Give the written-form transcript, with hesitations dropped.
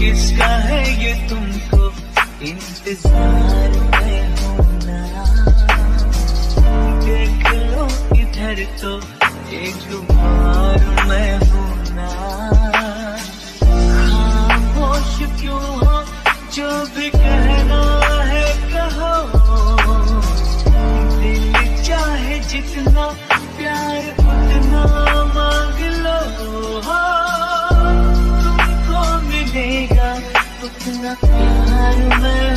किसका है ये तुमको इंतजार में होना। देख लो इधर तो एक बार मैं हूं ना। खामोश क्यों हो, जो भी कहना है कहो। दिल चाहे जितना प्यार उतना मांग लो। तुमको मिलेगा उतना प्यार मैं